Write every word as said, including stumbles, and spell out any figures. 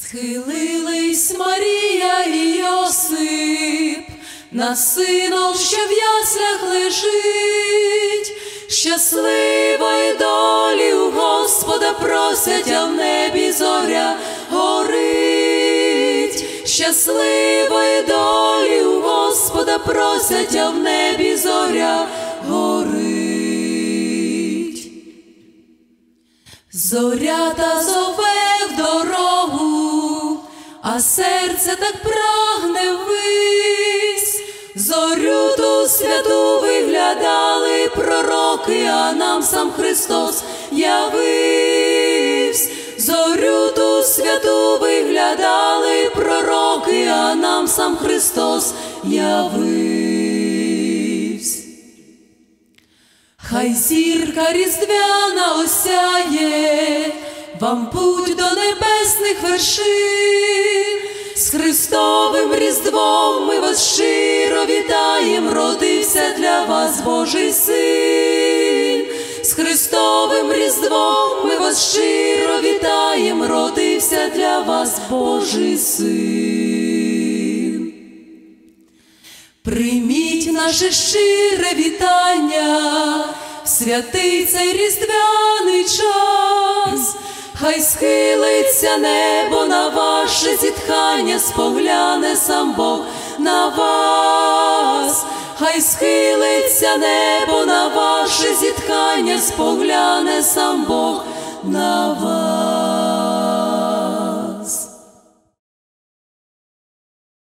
Схилились Марія і Йосип над сином, що в яслях лежить. Щасливої долі у Господа просять, а в небі зоря горить. Щасливої долі у Господа просять, а в небі зоря горить. Зорята зове в дорогу, а серце так прагне ввись. Зорю ту святу виглядали пророки, а нам сам Христос явивсь. Зорю ту святу виглядали пророки, а нам сам Христос явивсь. Хай зірка різдвяна осяє вам путь до небесних вершин. З Христовим Різдвом ми вас щиро вітаєм, родився для вас Божий Син. З Христовим Різдвом ми вас щиро вітаєм, родився для вас Божий Син. Прийміть наше щире вітання в святий цей різдвяний час. Хай схилиться небо на ваше зітхання, спогляне сам Бог на вас. Хай схилиться небо на ваше зітхання, спогляне сам Бог на вас.